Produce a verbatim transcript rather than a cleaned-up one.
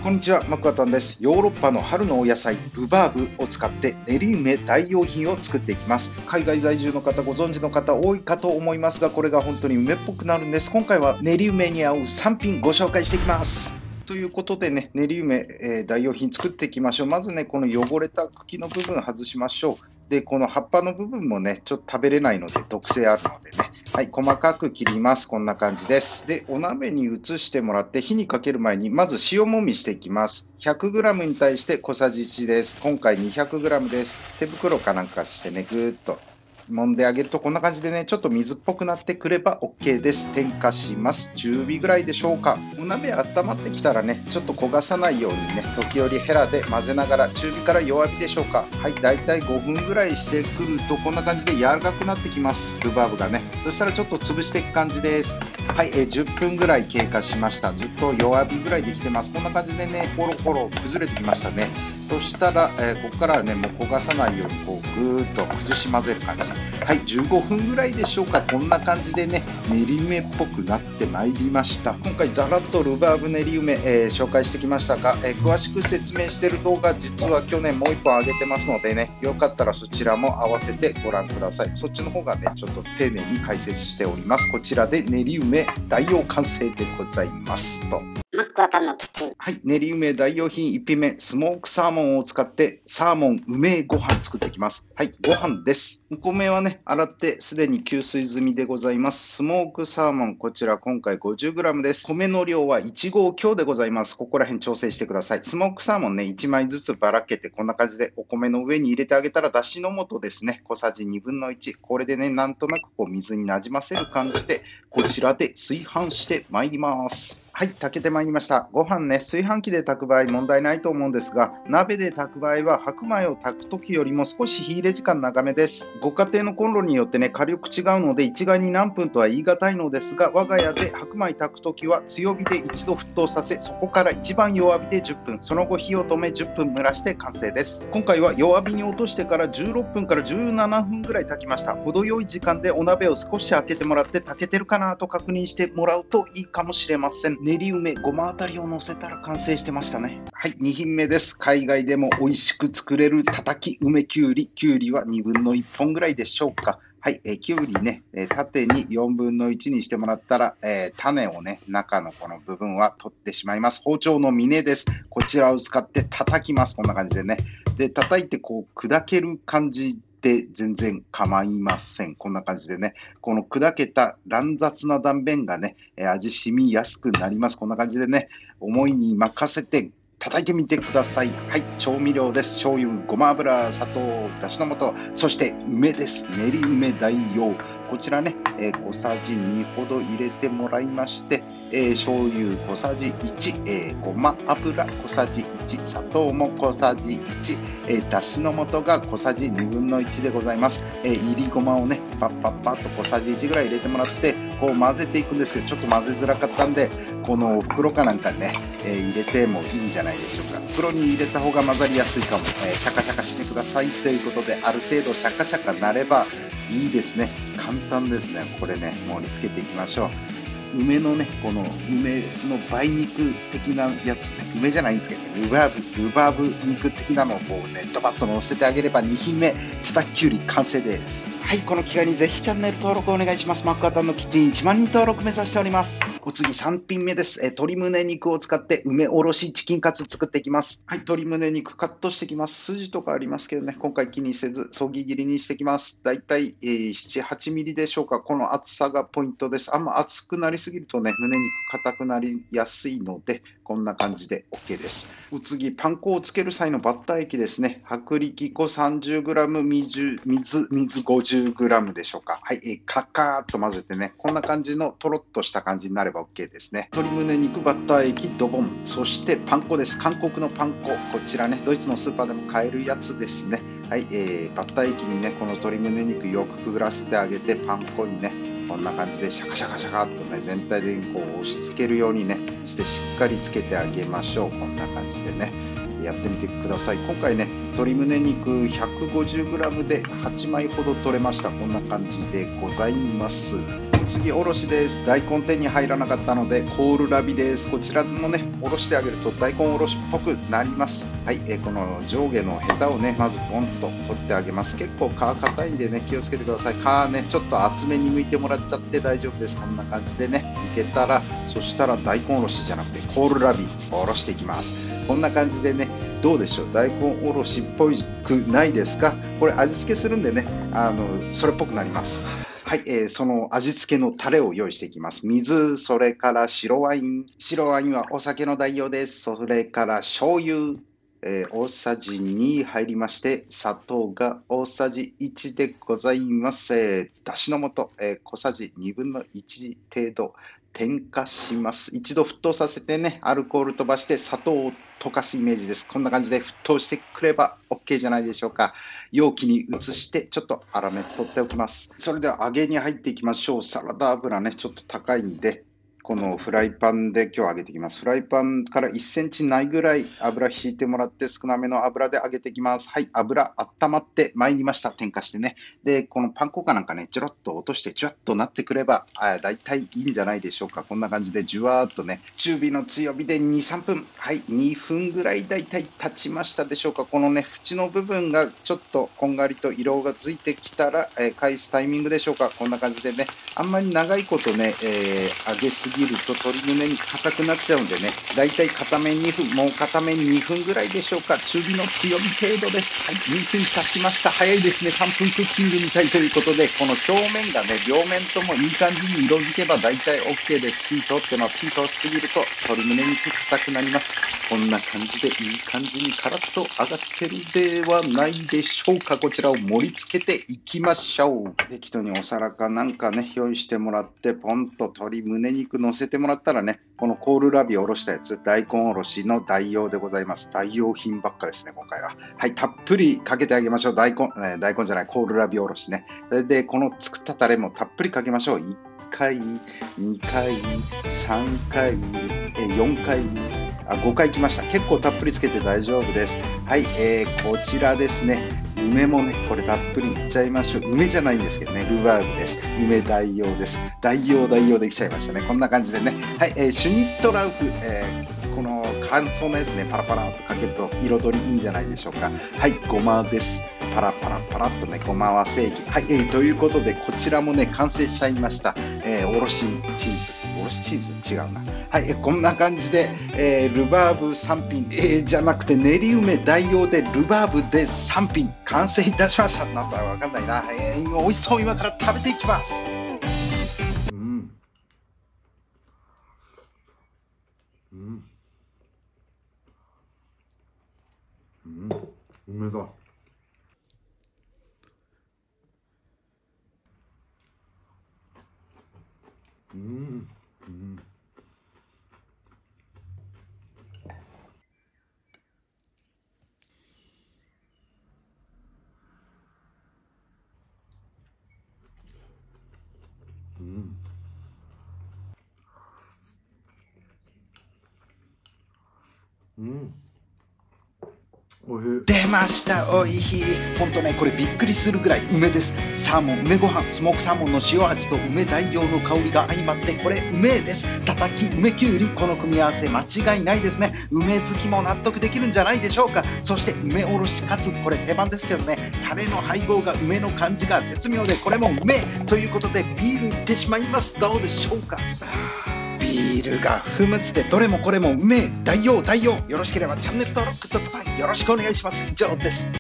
こんにちは、マクワタンです。ヨーロッパの春のお野菜、ルバーブを使って練り梅代用品を作っていきます。海外在住の方、ご存知の方多いかと思いますが、これが本当に梅っぽくなるんです。今回は練り梅に合うさん品ご紹介していきます。ということでね、練り梅、えー、代用品作っていきましょう。まずね、この汚れた茎の部分外しましょう。で、この葉っぱの部分もね、ちょっと食べれないので、毒性あるのでね。はい、細かく切ります。こんな感じです。で、お鍋に移してもらって、火にかける前に、まず塩もみしていきます。ひゃくグラム に対して小さじいちです。今回 にひゃくグラム です。手袋かなんかしてね、ぐーっと揉んであげると、こんな感じでね、ちょっと水っぽくなってくれば OK です。点火します。中火ぐらいでしょうか。お鍋温まってきたらね、ちょっと焦がさないようにね、時折ヘラで混ぜながら、中火から弱火でしょうか。はい、だいたいごふんぐらいしてくると、こんな感じで柔らかくなってきます。ルバーブがね。そしたらちょっと潰していく感じです。はい、えー、じゅっぷんぐらい経過しました。ずっと弱火ぐらいできてます。こんな感じでね、コロコロ崩れてきましたね。そしたら、えー、ここからはね、もう焦がさないように、こう、ぐーっと崩し混ぜる感じ。はい、じゅうごふんぐらいでしょうか。こんな感じでね、練り梅っぽくなってまいりました。今回、ザラッとルバーブ練り梅、えー、紹介してきましたが、えー、詳しく説明している動画、実は去年もういっぽん上げてますのでね、よかったらそちらも合わせてご覧ください。そっちの方がね、ちょっと丁寧に解説しております。こちらで練り梅代用完成でございますと。 マックワタンのキッチン。 はい、練り梅代用品いち品目、スモークサーモンを使ってサーモン梅ご飯作っていきます。はい、ご飯です。お米はね、洗ってすでに吸水済みでございます。スモークサーモン、こちら今回 ごじゅうグラム です。米の量はいち合強でございます。ここら辺調整してください。スモークサーモンね、いちまいずつばらけてこんな感じでお米の上に入れてあげたら、だしの素ですね、小さじにぶんのいち。これでね、なんとなくこう水になじませる感じで、こちらで炊飯してまいります。はい、炊けてまいりました。ご飯ね、炊飯器で炊く場合問題ないと思うんですが、鍋で炊く場合は白米を炊くときよりも少し火入れ時間長めです。ご家庭のコンロによってね、火力違うので一概に何分とは言い難いのですが、我が家で白米炊くときは強火で一度沸騰させ、そこから一番弱火でじゅっぷん、その後火を止めじゅっぷん蒸らして完成です。今回は弱火に落としてからじゅうろっぷんからじゅうななふんぐらい炊きました。程よい時間でお鍋を少し開けてもらって炊けてるかなと確認してもらうといいかもしれません。練り梅、ごまあたりを乗せたら完成してましたね。はい、に品目です。海外でも美味しく作れる叩き梅きゅうり。きゅうりはにぶんのいっぽんぐらいでしょうか。はい、えー、きゅうりね、えー、縦によんぶんのいちにしてもらったら、えー、種をね、中のこの部分は取ってしまいます。包丁の峰です。こちらを使って叩きます。こんな感じでね。で、叩いてこう砕ける感じで全然構いません。こんな感じでね、この砕けた乱雑な断面がね、味染みやすくなります。こんな感じでね、思いに任せて叩いてみてください。はい、調味料です。醤油、ごま油、砂糖、だしの素、そして梅です。練り梅代用。こちらね、えー、小さじにほど入れてもらいまして、えー、醤油小さじいち、えー、ごま油小さじいち、砂糖も小さじいち、えー、だしの素が小さじにぶんのいちでございます。えー、いりごまをね、パッパッパッと小さじいちぐらい入れてもらって、こう混ぜていくんですけど、ちょっと混ぜづらかったんで、この袋かなんかにね、えー、入れてもいいんじゃないでしょうか。袋に入れた方が混ざりやすいかも。えー、シャカシャカしてくださいということで、ある程度シャカシャカなればいいですね。簡単ですね。これね、盛り付けていきましょう。梅のね、この梅の梅肉的なやつね、梅じゃないんですけど、ルバーブ、ルバーブ肉的なのをこうね、ドバッと乗せてあげればに品目、叩ききゅうり完成です。はい、この機会にぜひチャンネル登録お願いします。マックワタンのキッチンいちまんにん登録目指しております。お次さん品目です。え鶏胸肉を使って梅おろしチキンカツ作っていきます。はい、鶏胸肉カットしていきます。筋とかありますけどね、今回気にせず、そぎ切りにしていきます。だいたい、えー、なな、はちミリでしょうか。この厚さがポイントです。あんま厚くなりすぎるとね、胸肉硬くなりやすいので、こんな感じで OK です。お次、パン粉をつける際のバッター液ですね。薄力粉 さんじゅうグラム、水、水、水 ごじゅうグラム でしょうか。はい、えー、カカーっと混ぜてね、こんな感じのとろっとした感じになれば OK ですね。鶏胸肉、バッター液、ドボン。そしてパン粉です。韓国のパン粉。こちらね、ドイツのスーパーでも買えるやつですね。はい、えー、バッター液にね、この鶏胸肉よくくぐらせてあげて、パン粉にね、こんな感じでシャカシャカシャカっとね、全体的にこう押し付けるようにね、してしっかりつけてあげましょう。こんな感じでね、やってみてください。今回ね、鶏胸肉 ひゃくごじゅうグラム ではちまいほど取れました。こんな感じでございます。 の次おろしです。大根手に入らなかったのでコールラビです。こちらもねおろしてあげると大根おろしっぽくなります。はい、えー、この上下のヘタをねまずポンと取ってあげます。結構皮硬いんでね気をつけてください。皮ねちょっと厚めに剥いてもらっちゃって大丈夫です。こんな感じでね剥けたら、そしたら大根おろしじゃなくてコールラビおろしていきます。こんな感じでねどうでしょう、大根おろしっぽくないですか。これ味付けするんでねあのそれっぽくなります。はい、えー、その味付けのタレを用意していきます。水、それから白ワイン。白ワインはお酒の代用です。それから醤油、えー、大さじに入りまして、砂糖が大さじいちでございます。えー、だしの素、えー、小さじにぶんのいち程度添加します。一度沸騰させてね、アルコール飛ばして砂糖を溶かすイメージです。こんな感じで沸騰してくれば OK じゃないでしょうか。容器に移してちょっと粗熱取っておきます。それでは揚げに入っていきましょう。サラダ油ね、ちょっと高いんで、このフライパンで今日揚げていきます。フライパンからいっセンチないぐらい油引いてもらって少なめの油で揚げていきます。はい、油温まってまいりました。点火してね。で、このパン粉かなんかね、ちょろっと落としてジュワッとなってくれば、あだいたいいいんじゃないでしょうか。こんな感じでじゅわーっとね、中火の強火でに、さんぷん。はい、にふんぐらいだいたい経ちましたでしょうか。このね、縁の部分がちょっとこんがりと色がついてきたら、えー、返すタイミングでしょうか。こんな感じでね、あんまり長いことね、えー、揚げすぎると鶏胸に硬くなっちゃうんでね、だいたい片面にふん、もう片面にふんぐらいでしょうか。中火の強火程度です。はい、にふん経ちました。早いですね。さんぷんクッキングみたいということで、この表面がね、両面ともいい感じに色づけばだいたい OK です。火通ってます。火通しすぎると鶏胸肉硬くなります。こんな感じでいい感じにカラッと揚がってるではないでしょうか。こちらを盛り付けていきましょう。適当にお皿かなんかね、用意してもらって、ポンと鶏胸肉乗せてもらったらね、このコールラビおろしたやつ、大根おろしの代用でございます。代用品ばっかですね、今回は。はい、たっぷりかけてあげましょう。大根、えー、大根じゃない、コールラビおろしね。それで、この作ったタレもたっぷりかけましょう。いっかい、にかい、さんかい、えよんかい、あごかい来ました。結構たっぷりつけて大丈夫です。はい、えー、こちらですね。梅もね、これたっぷりいっちゃいましょう。梅じゃないんですけどね、ルバーブです。梅代用です。代用代用できちゃいましたね。こんな感じでね。はい、えー、シュニットラウフ、えー、この乾燥のやつね、パラパラっとかけると彩りいいんじゃないでしょうか。はい、ごまです。パラパラパラっとね、ごまは正義。はい、えー、ということで、こちらもね、完成しちゃいました。えー、おろしチーズ。おろしチーズ違うな。はい、えー、こんな感じで、えー、ルバーブさん品、えー、じゃなくて練り梅代用でルバーブでさん品完成いたしました。なんだかわかんないな。えー、美味しそう。今から食べていきます。うん。うん。うん。梅だ。うん。うん。うん。うん。おいしい。出ました、おいしい。ほんとね、これびっくりするぐらい梅です。サーモン、梅ご飯、スモークサーモンの塩味と梅代用の香りが相まって、これ梅です。たたき、梅きゅうり、この組み合わせ間違いないですね。梅好きも納得できるんじゃないでしょうか。そして梅おろしカツ、これ定番ですけどね、タレの配合が梅の感じが絶妙で、これも梅ということでビールいってしまいます。どうでしょうか。ビールがふむつでどれもこれも梅代用代用。よろしければチャンネル登録とボタンよろしくお願いします。以上です。